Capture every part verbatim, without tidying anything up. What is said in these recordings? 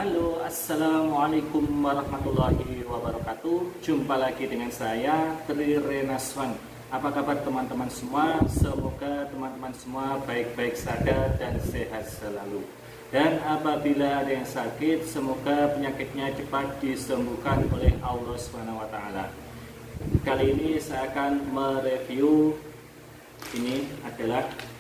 Halo, assalamualaikum warahmatullahi wabarakatuh. Jumpa lagi dengan saya Tri Renaswan. Apa kabar teman-teman semua? Semoga teman-teman semua baik-baik saja dan sehat selalu. Dan apabila ada yang sakit, semoga penyakitnya cepat disembuhkan oleh Allah subhanahu wa taala. Kali ini saya akan mereview, ini adalah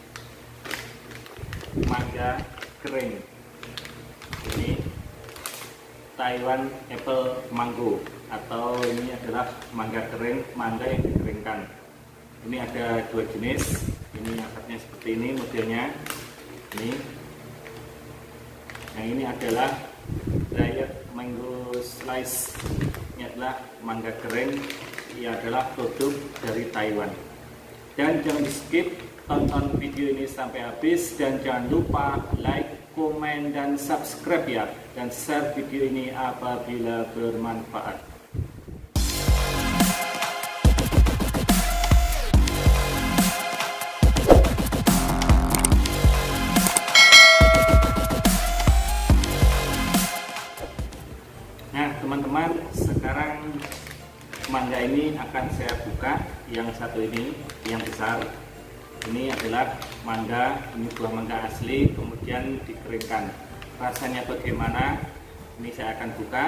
mangga kering. Ini Taiwan apple mango, atau ini adalah mangga kering, mangga yang dikeringkan. Ini ada dua jenis. Ini akarnya seperti ini modelnya. Ini, yang ini adalah dried mango slice. Ini adalah mangga kering. Ini adalah produk dari Taiwan. Dan jangan di skip, tonton video ini sampai habis, dan jangan lupa like, komen, dan subscribe ya, dan share video ini apabila bermanfaat. Nah teman-teman, sekarang mangga ini akan saya buka. Yang satu ini, yang besar, ini adalah mangga, ini buah mangga asli, kemudian dikeringkan. Rasanya bagaimana? Ini saya akan buka.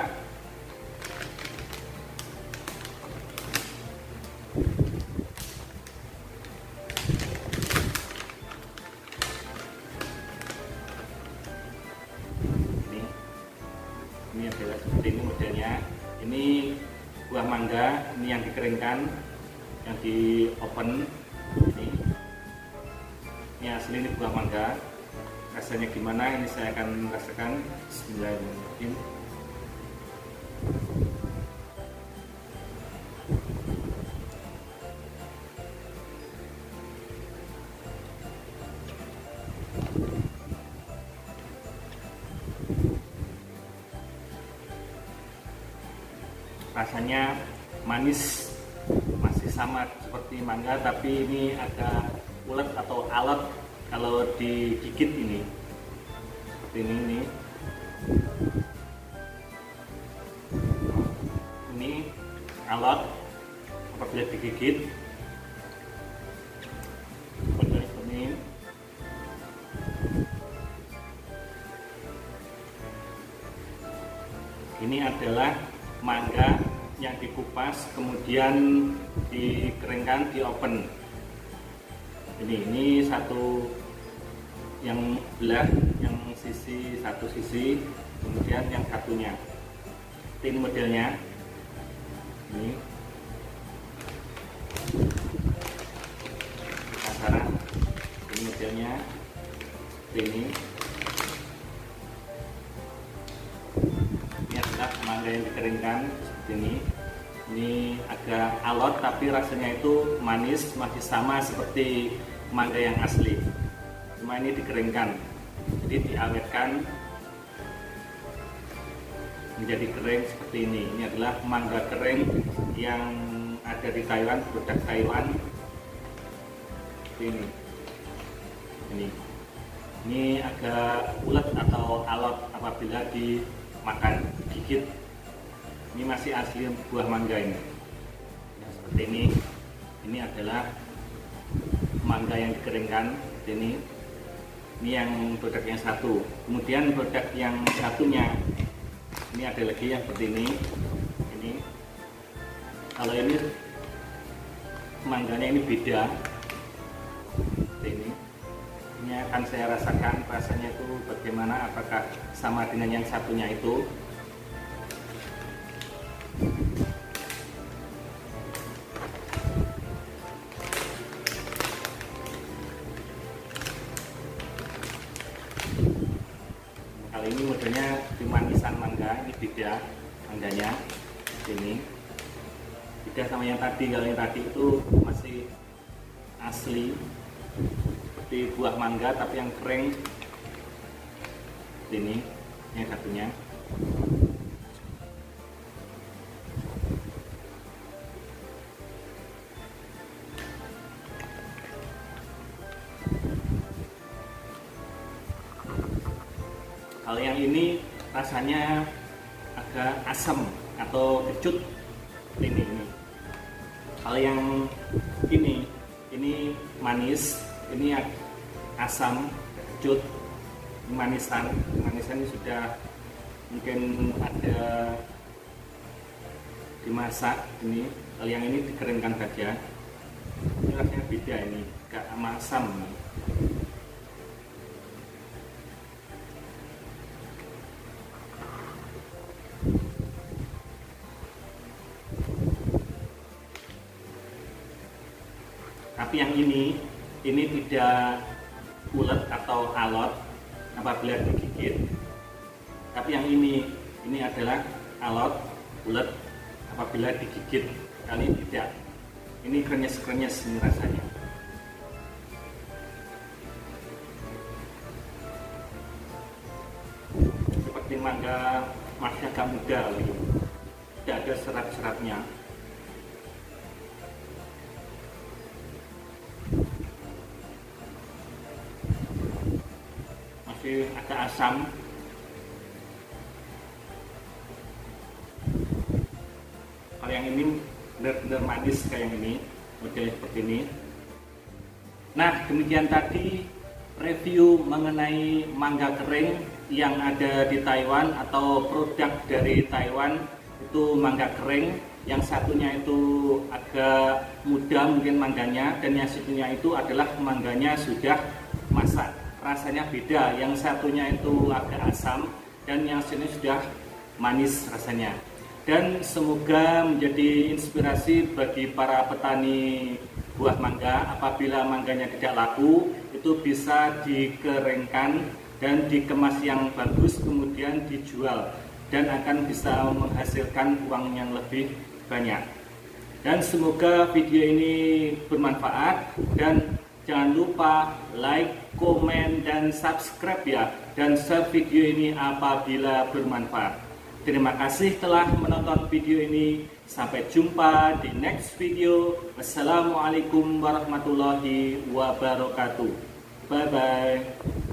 Ini, ini adalah seperti ini modelnya. Ini buah mangga, ini yang dikeringkan, yang di open. Ini. Ini asli, ini buah mangga. Rasanya gimana? Ini saya akan rasakan. Bismillahirrahmanirrahim. Rasanya manis, masih sama seperti mangga, tapi ini agak ulet atau alat kalau digigit ini. Seperti ini nih. Ini alat apabila digigit. Seperti ini. Ini adalah mangga yang dikupas kemudian dikeringkan, di open. Ini ini satu yang belah, yang sisi satu sisi, kemudian yang satunya. Ini modelnya. Ini. Penasaran? Ini modelnya. Ini. Ini adalah mangga yang dikeringkan seperti ini. Ini agak alot tapi rasanya itu manis, masih sama seperti mangga yang asli. Cuma ini dikeringkan, jadi diawetkan menjadi kering seperti ini. Ini adalah mangga kering yang ada di Taiwan, produk Taiwan. Ini, ini, ini agak ulet atau alot apabila dimakan, digigit. Ini masih asli buah mangga ini. Nah, seperti ini. Ini adalah mangga yang dikeringkan. Ini, ini yang produk yang satu. Kemudian produk yang satunya, ini ada lagi yang seperti ini. Ini, kalau ini mangganya ini beda. Seperti ini. Ini akan saya rasakan rasanya itu bagaimana. Apakah sama dengan yang satunya itu? Kali ini modelnya dimanisan mangga, ini beda mangganya. Ini beda sama yang tadi. Kalau yang tadi itu masih asli seperti buah mangga tapi yang kering. Ini yang satunya. Kalau yang ini rasanya agak asam atau kecut ini, ini. Kalau yang ini ini manis, ini asam, kecut, manisan. Manisan ini sudah mungkin ada dimasak ini. Kalau yang ini dikeringkan saja. Ini rasanya beda, ini agak asam. Tapi yang ini, ini tidak ulet atau alot apabila digigit. Tapi yang ini, ini adalah alot, ulet apabila digigit. Kali ini tidak. Ini krenyes-krenyes ini rasanya. Seperti mangga masih agak muda lagi. Tidak ada serat-seratnya. Agak asam. Kalau yang ini benar-benar manis kayak yang ini, model seperti ini. Nah, demikian tadi review mengenai mangga kering yang ada di Taiwan atau produk dari Taiwan. Itu mangga kering, yang satunya itu agak muda mungkin mangganya, dan yang satunya itu adalah mangganya sudah masak. Rasanya beda, yang satunya itu agak asam dan yang sini sudah manis rasanya. Dan semoga menjadi inspirasi bagi para petani buah mangga. Apabila mangganya tidak laku, itu bisa dikeringkan dan dikemas yang bagus, kemudian dijual dan akan bisa menghasilkan uang yang lebih banyak. Dan semoga video ini bermanfaat, dan jangan lupa like, komen, dan subscribe ya, dan share video ini apabila bermanfaat. Terima kasih telah menonton video ini. Sampai jumpa di next video. Wassalamualaikum warahmatullahi wabarakatuh. Bye bye.